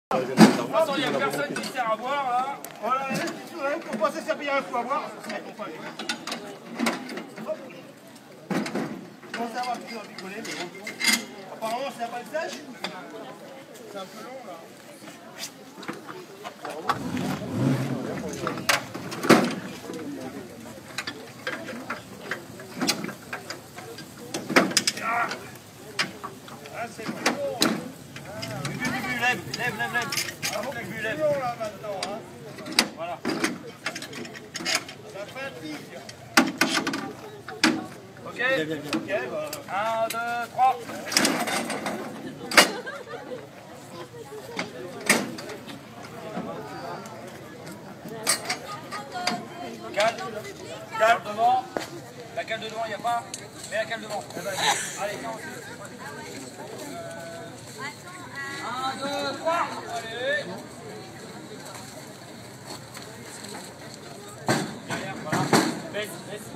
De toute façon, il n'y a personne qui sert à boire là. Voilà, pour passer servir un coup à boire. Je pensais avoir pu en picoler, mais bon. Apparemment, c'est un palissage. C'est un peu long là. Ah, c'est bon. Lève. Ah bon, c'est long là maintenant. Hein. Voilà. Ça fatigue. Ok. Ok, bah. 1, 2, 3. Cale devant. La cale de devant, il n'y a pas. Mais la cale devant. Allez, 1, 2, 3. Allez. Derrière, voilà. Baisse.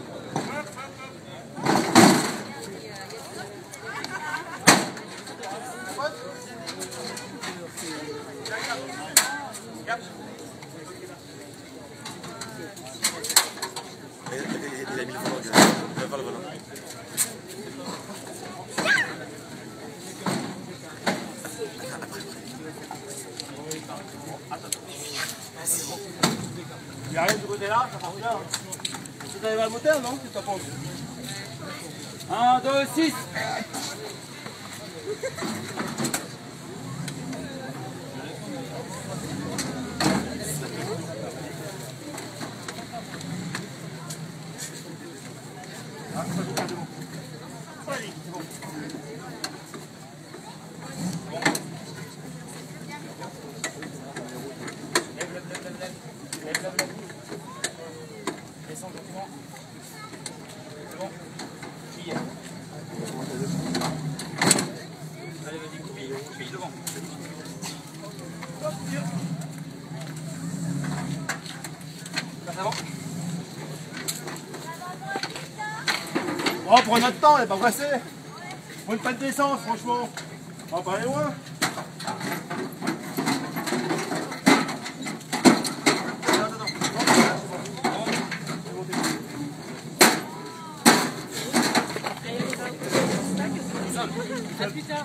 Il a mis le volant, il va faire le volant. Il arrive du côté là, ça part bien. Tu arrives à le moteur, non? Tu t'en penses? 1, 2, 6. Vas-y, c'est bon. Lève. Descends gentiment. C'est bon. Pille. Allez, vas-y, pille devant. Passe avant. Oh, prends notre temps, elle est pas pressée. Prends une panne d'essence, franchement. On va pas aller loin. À plus tard.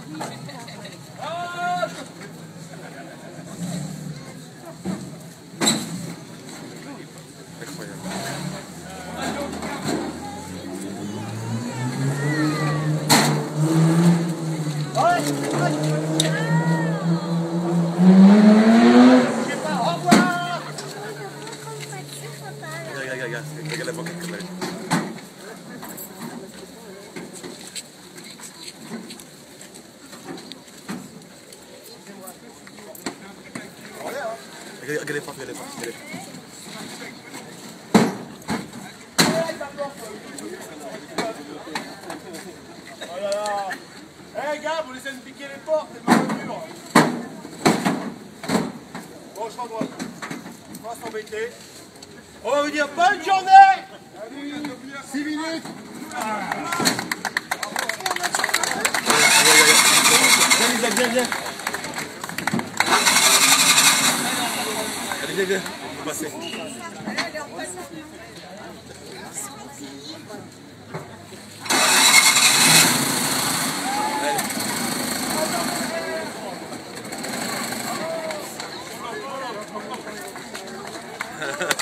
Regarde la banquette comme elle est. Regarde les portes. Oh là là. Eh gars, vous laissez me piquer les portes, c'est ma voiture. Bon, je m'en dois. On va s'embêter. On va vous dire bonne journée. 6 minutes. Viens. Allez, viens. On va passer. Allez.